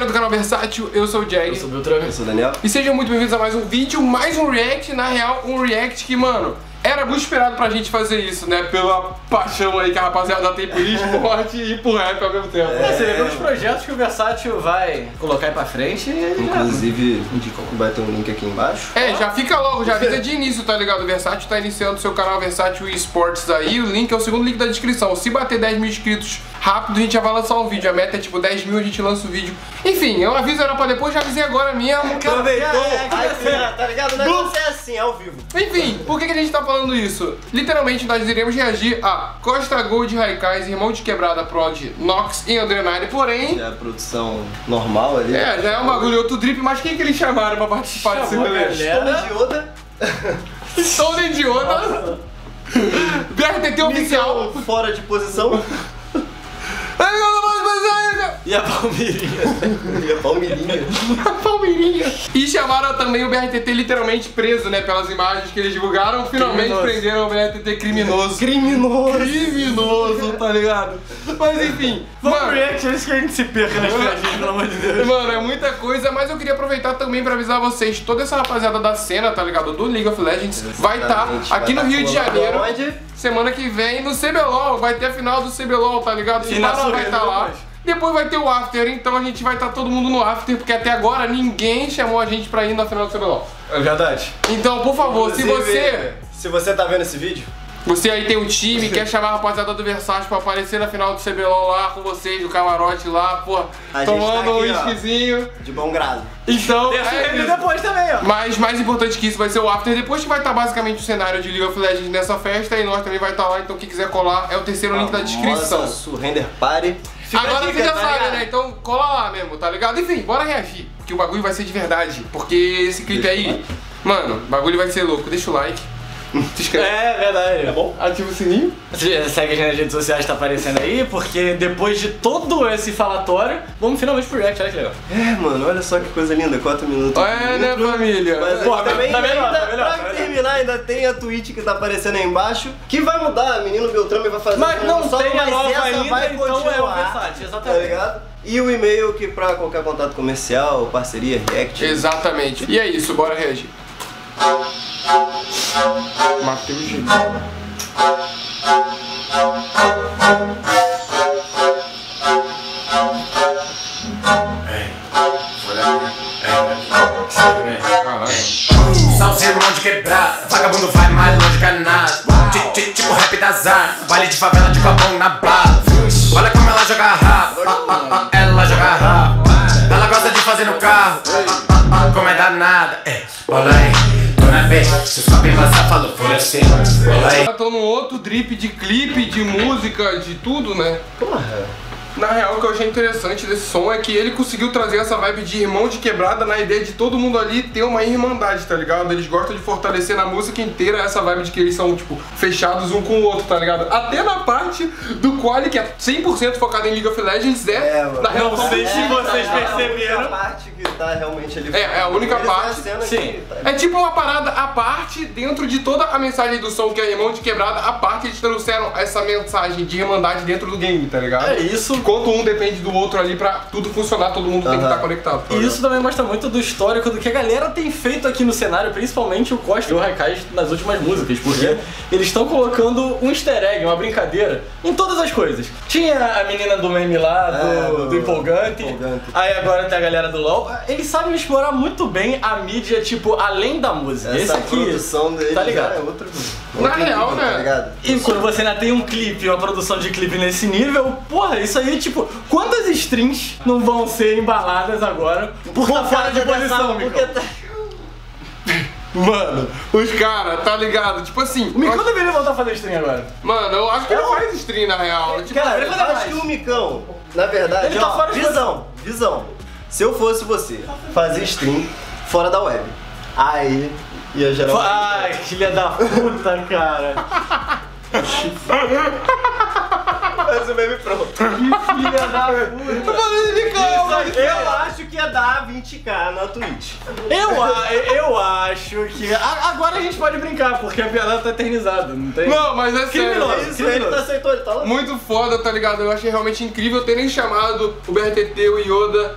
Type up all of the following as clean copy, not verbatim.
galera do canal Versátil, eu sou o Jag. Eu sou o Beltrame. Eu sou o Daniel. E sejam muito bem-vindos a mais um vídeo, mais um react, na real, um react que, mano, era muito esperado pra gente fazer isso, né? Pela paixão aí que a rapaziada tem por esporte e por rap ao mesmo tempo. Você vê os projetos que o Versátil vai colocar aí pra frente e Inclusive, vai ter um link aqui embaixo. Já fica logo, já avisa de início, tá ligado? O Versátil tá iniciando seu canal Versátil Esportes aí, o link é o segundo link da descrição. Se bater 10 mil inscritos rápido, a gente já vai lançar um vídeo. A meta é tipo 10 mil, a gente lança o vídeo. Enfim, eu aviso era pra depois, já avisei agora mesmo. Aproveitou! Tá ligado? O negócio é assim, ao vivo. Enfim, por que a gente tá falando isso? Literalmente nós iremos reagir a Costa Gold Raikais, Irmão de Quebrada Prod, Nox e Adrenalin, porém... É a produção normal ali. já é um bagulho outro drip, mas quem que eles chamaram pra participar desse rolê? Stone de Oda. Stone de Oda. BRTT oficial. Fora de posição. E a Palmeirinha. E a Palmeirinha. Palmeirinha. E chamaram também o BRTT literalmente preso, né? Pelas imagens que eles divulgaram. Finalmente prenderam o BRTT criminoso. Criminoso, tá ligado? Mas enfim. Vamos pro react antes que a gente se perca nas piadinhas, pelo amor de Deus. Mano, é muita coisa, mas eu queria aproveitar também pra avisar vocês. Toda essa rapaziada da cena, tá ligado? Do League of Legends vai estar aqui no Rio de Janeiro. Semana que vem no CBLOL, vai ter a final do CBLOL, tá ligado? E não vai estar lá. Depois vai ter o after, então a gente vai estar todo mundo no after, porque até agora ninguém chamou a gente pra ir na final do CBLOL. É verdade. Então, por favor, se você tá vendo esse vídeo, você aí tem um time, quer chamar a rapaziada do Versátil pra aparecer na final do CBLOL lá com vocês, no camarote lá, pô, tomando um whiskyzinho. De bom grado. Então, depois também, ó. Mas mais importante que isso vai ser o after, depois que vai estar basicamente o cenário de League of Legends nessa festa e nós também vai estar lá, então quem quiser colar é o terceiro link da descrição. Surrender Party. Agora você já sabe, né? Então cola lá mesmo, tá ligado? Enfim, bora reagir, porque o bagulho vai ser de verdade, porque esse clipe aí, mano, o bagulho vai ser louco. Deixa o like. Se inscreve. É verdade. Tá bom? Ativa o sininho. Segue a gente nas redes sociais, tá aparecendo aí, porque depois de todo esse falatório, vamos finalmente pro react, olha que legal. Mano, olha só que coisa linda, 4 minutos. Né, família? Mas Pô, também tá melhor, ainda, tá melhor, pra terminar, ainda tem a Twitch que tá aparecendo aí embaixo, que vai mudar, menino Beltrame vai fazer. Mas não só, tem a mas nova essa ainda, vai então continuar, é o Versátil, tá exatamente. ligado? E o e-mail que pra qualquer contato comercial, parceria, react. Exatamente. E é isso, bora reagir. Matei o jeito. Salve irmão de quebrada, vagabundo vai mais longe que a nada. Tipo rap da Zara, baile de favela de copão na bala. Olha como ela joga rabo, ela joga rabo. Ela gosta de fazer no carro, como é danada. Bola aí, tô na B, se os papéis passar, falou por assim. Bola aí. Tô num outro drip de clipe, de música, de tudo, né? Na real, o que eu achei interessante desse som é que ele conseguiu trazer essa vibe de irmão de quebrada na ideia de todo mundo ali ter uma irmandade, tá ligado? Eles gostam de fortalecer na música inteira essa vibe de que eles são, tipo, fechados um com o outro, tá ligado? Até na parte do quali, que é 100% focado em League of Legends, na real, Não sei se vocês perceberam. A parte que tá realmente ali. É a única parte. Sim. É tipo uma parada à parte, dentro de toda a mensagem do som, que é irmão de quebrada, à parte eles trouxeram essa mensagem de irmandade dentro do game, tá ligado? É isso. Enquanto um depende do outro ali pra tudo funcionar, todo mundo tem que estar conectado. Tá E isso também mostra muito do histórico do que a galera tem feito aqui no cenário, principalmente o Costa e o Raikais nas últimas músicas, porque eles estão colocando um easter egg, uma brincadeira, em todas as coisas. Tinha a menina do meme lá, do Empolgante, aí agora tem a galera do LoL. Eles sabem explorar muito bem a mídia, tipo, além da música. Essa esse aqui, produção deles tá ligado? é outra Na real, nível, né? Tá ligado? E quando você ainda tem um clipe, uma produção de clipe nesse nível, porra, isso aí, tipo, quantas strings não vão ser embaladas agora por estar fora de posição, Micão? Mano, os caras, tá ligado? Tipo assim. O Micão deveria voltar a fazer stream agora. Mano, eu acho que ele faz stream na real. Tipo, Cara, eu fazer acho mais. que o Micão, na verdade, Ele tá fora de visão. Se eu fosse você, fazia stream fora da web. Aí ia gerar Ai, filha da puta, cara. Mas o meme pronto. Que filha da puta. Eu acho que ia dar 20k na Twitch. Eu acho que... Agora a gente pode brincar, porque a piada tá eternizada, não tem? não, mas é sério. Criminoso. Isso, ele tá aceitou, ele tá lá. Muito foda, tá ligado? Eu achei realmente incrível terem chamado o BRTT, o Yoda e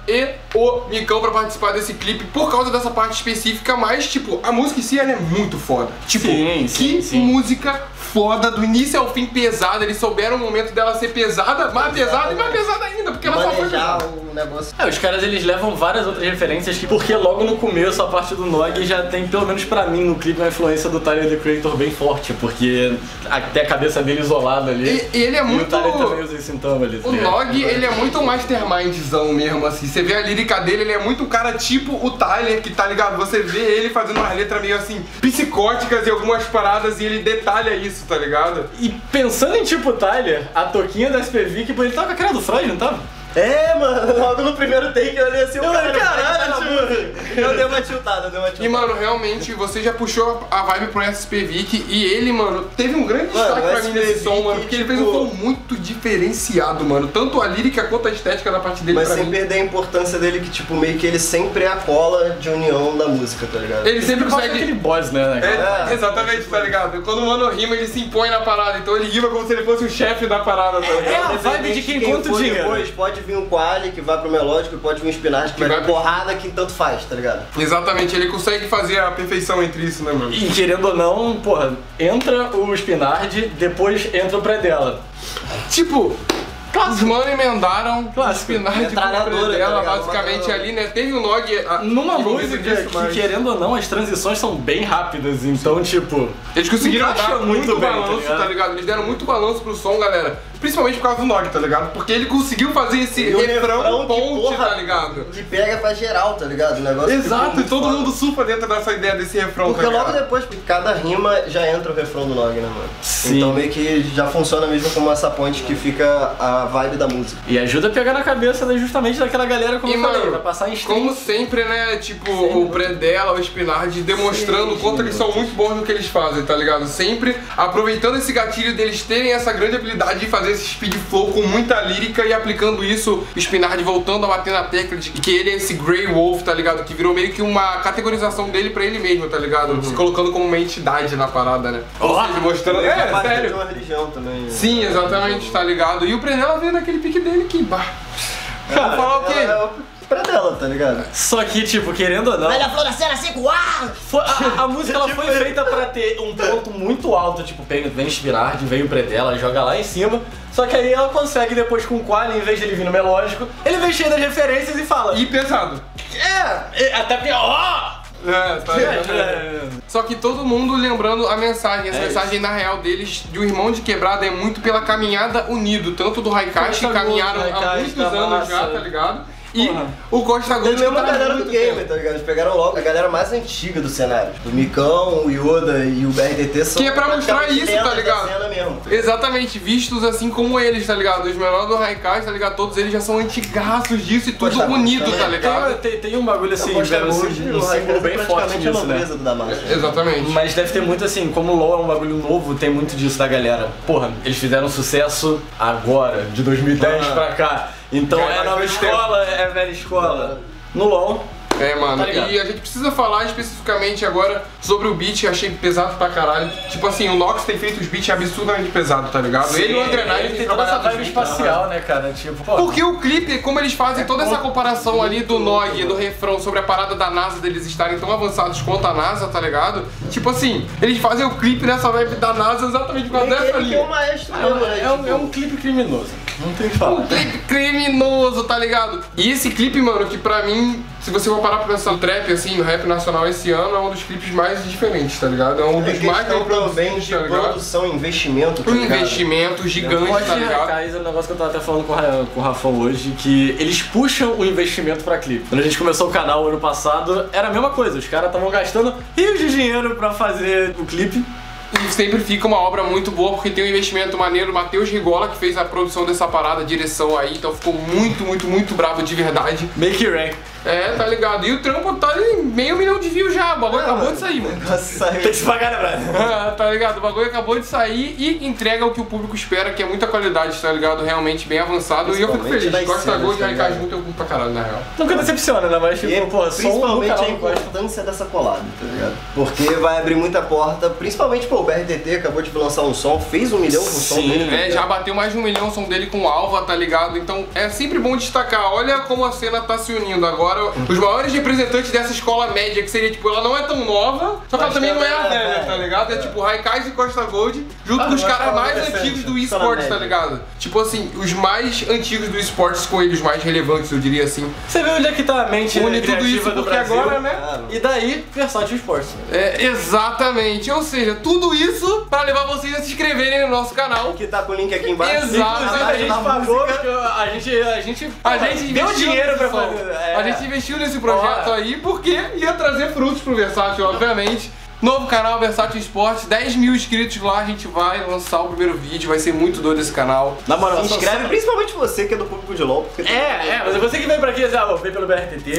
o Micão pra participar desse clipe por causa dessa parte específica, mas, tipo, a música em si, ela é muito foda. Tipo, que música foda, do início ao fim pesada. Eles souberam o momento dela ser pesada, mais pesada e mais pesada ainda, porque ela só foi pesada. O negócio. Os caras, eles levam várias outras referências, porque logo no começo, a parte do Nog já tem, pelo menos pra mim, no clipe, uma influência do Tyler, The Creator bem forte, porque até a cabeça dele isolada ali. E ele é muito... E o Tyler também usa esse sintoma ali. O Nog, ele é muito mastermindzão mesmo, assim. Você vê a lírica dele, ele é muito um cara tipo o Tyler, que tá ligado? Você vê ele fazendo umas letras meio assim, psicóticas e algumas paradas, e ele detalha isso, tá ligado? E pensando em tipo Tyler, a toquinha da SPV, que ele tava com a cara do Freud, não tava? É, mano, logo no primeiro take eu olhei assim, caralho, tipo, eu dei uma tiltada, E, mano, realmente, você já puxou a vibe pro SPVIC e ele, mano, teve um grande destaque pra mim nesse som, mano, porque ele fez um som muito diferenciado, mano, tanto a lírica quanto a estética da parte dele. Mas pra sem mim. perder a importância dele, que tipo, meio que ele sempre é a cola de união da música, tá ligado? Ele sempre Consegue consegue... aquele boss, né? Exatamente, tá ligado? Quando o mano rima, ele se impõe na parada, então ele rima como se ele fosse o chefe da parada, tá ligado? É a vibe de quem conta o dinheiro. Depois pode vir um quali que vai pro melódico e pode vir um spinach que vai porrada que tanto faz, tá ligado? Exatamente, ele consegue fazer a perfeição entre isso, né, mano? E querendo ou não, porra, entra o Spinard, depois entra o pré-dela. Tipo, os mano emendaram o Spinard com o dela, tá basicamente ali, né? Teve o Nog numa música que, querendo ou não, as transições são bem rápidas, então, tipo... Eles conseguiram dar muito bem, balanço, tá ligado? Eles deram muito balanço pro som, galera. Principalmente por causa do Nog, tá ligado? Porque ele conseguiu fazer esse refrão ponte, tá ligado? Que pega pra geral, tá ligado? O negócio. Exato, e todo mundo surfa dentro dessa ideia desse refrão, porque tá ligado? logo depois, porque cada rima já entra o refrão do Nog, né, mano? Sim. Então meio que já funciona mesmo como essa ponte que fica a vibe da música. E ajuda a pegar na cabeça justamente daquela galera, como E, eu falei, mano, pra passar em stream. como sempre, né, tipo, o pré-dela, o Spinard, demonstrando o quanto eles são muito bons no que eles fazem, tá ligado? Sempre aproveitando esse gatilho deles terem essa grande habilidade de fazer esse speed flow com muita lírica e aplicando isso, o Spinard voltando a bater na tecla de que ele é esse Grey Wolf, tá ligado? Que virou meio que uma categorização dele pra ele mesmo, tá ligado? Se colocando como uma entidade na parada, né? Ou seja, mostrando... De uma religião também. Sim, exatamente, tá ligado? E o pré-dela veio naquele pique dele que... Cara, vou falar o quê? É o pra dela, tá ligado? Só que, tipo, querendo ou não... Olha a flor da cena seco, A música ela foi feita pra ter um ponto muito alto, tipo, vem Spinard, vem o pré-dela, joga lá em cima. Só que aí ela consegue depois com o quali, em vez de ele vir no melódico, ele vem cheio das referências e fala... E pesado. Até porque... Tá ligado? Só que todo mundo lembrando a mensagem. Essa mensagem, na real, deles, de um irmão de quebrada, é muito pela caminhada unido. Tanto do Raikais, que caminharam há muitos anos já, tá ligado? E o Costa Gold mesmo a galera do gamer, tá ligado? Eles pegaram logo a galera mais antiga do cenário. O Micão, o Yoda e o BRDT são... Que é pra mostrar isso, tá ligado? Mesmo. Exatamente, vistos assim como eles, tá ligado? Os menores do Raikais, tá ligado? Todos eles já são antigaços disso e tudo unido, tá ligado? Tem um bagulho assim, um símbolo bem forte nisso, né? Exatamente. Mas deve ter muito assim, como o LoL é um bagulho novo, tem muito disso da galera. Porra, eles fizeram sucesso agora, de 2010 pra cá. Então é nova escola, é velha escola. No LoL. Mano, tá e a gente precisa falar especificamente agora sobre o beat, achei pesado pra caralho. Tipo assim, o Nox tem feito os beats absurdamente pesados, tá ligado? Sim, ele e o André Knight tem toda essa vibe espacial, né, cara? Tipo, pô. Porque o clipe, como eles fazem toda essa comparação ali do Nog, do refrão, sobre a parada da NASA, deles estarem tão avançados quanto a NASA, tá ligado? Tipo assim, eles fazem o clipe nessa vibe da NASA exatamente por causa dessa linha. É um clipe criminoso. Não tem o que falar. Um clipe criminoso, tá ligado? E esse clipe, mano, que pra mim, se você for parar pra pensar no trap, assim, no rap nacional esse ano, é um dos clipes mais diferentes, tá ligado? É um dos mais bem produzidos, de tá ligado? produção, investimento, tá Um ligado? investimento gigante, tá ligado? É um negócio que eu tava até falando com o Rafão hoje, que eles puxam o investimento pra clipe. Quando a gente começou o canal ano passado, era a mesma coisa. Os caras estavam gastando rios de dinheiro pra fazer o clipe. E sempre fica uma obra muito boa, porque tem um investimento maneiro. O Matheus Rigola, que fez a produção dessa parada, a direção aí, então ficou muito brabo de verdade. Make it rain. É, tá ligado? E o trampo tá em meio milhão de views já. O bagulho acabou de sair, mano. Saiu. Tem que se pagar, né, brother? Tá ligado? O bagulho acabou de sair e entrega o que o público espera, que é muita qualidade, tá ligado? Realmente bem avançado. E eu fico feliz. das Costa cenas, Gold e tá Raikais ligado? junto eu curto pra caralho, na real. Nunca decepciona, né? Mas, E tipo, pô, som no principalmente canal a não gosta. importância dessa colada, tá ligado? Porque vai abrir muita porta, principalmente, pô, o BRTT acabou de lançar um som, fez 1 milhão com o som Sim, dele. É, já bateu mais de 1 milhão o som dele com Alva, tá ligado? Então é sempre bom destacar. Olha como a cena tá se unindo. Agora, os maiores representantes dessa escola média, que seria, tipo, ela não é tão nova, só que ela também não é a velha, tá ligado? É tipo Raikais e Costa Gold, junto com os caras mais antigos do esportes, tá ligado? Tipo assim, os mais antigos do esportes com eles, os mais relevantes, eu diria assim. Você vê onde é que tá a mente Une tudo criativa isso do porque Brasil. agora, né? E daí, Versátil Esportes. É, exatamente. Ou seja, tudo isso pra levar vocês a se inscreverem no nosso canal. Que tá com o link aqui embaixo. Exato. Inclusive, a gente pagou, porque a gente deu investiu dinheiro pra nesse som. fazer. A gente investiu nesse projeto aí porque ia trazer frutos pro Versátil, obviamente. Novo canal Versátil Esportes, 10 mil inscritos lá, a gente vai lançar o primeiro vídeo, vai ser muito doido esse canal. Na moral, Se inscreve, principalmente você que é do público de LoL. Porque mas é você que vem pra aqui, vem pelo BRTT,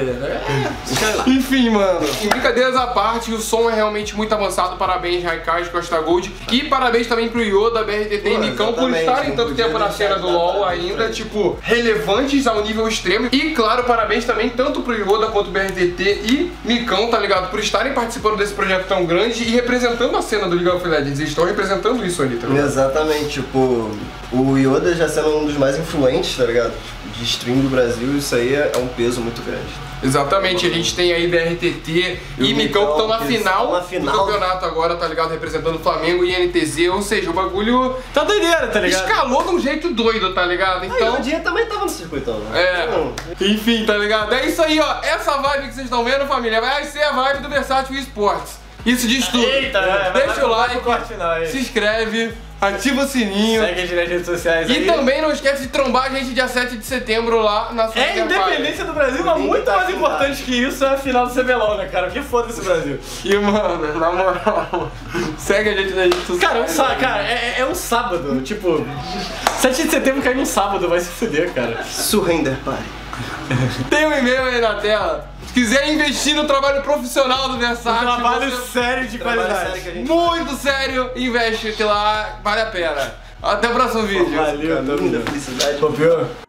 sei lá. Enfim, mano, em brincadeiras à parte, o som é realmente muito avançado. Parabéns, Raikais, Costa Gold. E parabéns também pro Yoda, BRTT e Micão por exatamente, estarem não tanto podia tempo na deixar cena de do dar LoL parabéns ainda, pra eles. tipo, relevantes ao nível extremo. E claro, parabéns também tanto pro Yoda quanto pro BRTT e Micão, tá ligado? Por estarem participando desse projeto tão grande e representando a cena do League of Legends. Eles estão representando isso ali, tá ligado? Exatamente, tipo, o Yoda já sendo um dos mais influentes, tá ligado? De stream do Brasil, isso aí é um peso muito grande. Exatamente, a gente tem aí BRTT e Micão que estão na final na do final. campeonato agora, tá ligado? Representando Flamengo e NTZ, ou seja, o bagulho Tá doideira, tá ligado? escalou de um jeito doido, tá ligado? Aí, Então, o dia também tava no circuitão, né? é, enfim, tá ligado? É isso aí, ó, essa vibe que vocês estão vendo, família, vai ser a vibe do Versátil Esportes. Isso diz tudo. Eita, Deixa o like, corte final aí. se inscreve, ativa o sininho. Segue a gente nas redes sociais E aí. também não esquece de trombar a gente dia 7 de setembro lá na sua É a independência do Brasil, mas muito mais importante que isso é a final do CBLOL, né, cara? Que foda-se o Brasil. E, mano, na moral, segue a gente nas redes sociais. Cara, é um sábado, tipo, 7 de setembro cai num sábado, vai se fuder, cara. Surrender Party. Tem um e-mail aí na tela. Se quiser investir no trabalho profissional do Versátil, Trabalho você- sério de qualidade. muito sério, investe que lá vale a pena. Até o próximo vídeo. Valeu, Caminho da felicidade. Copiou?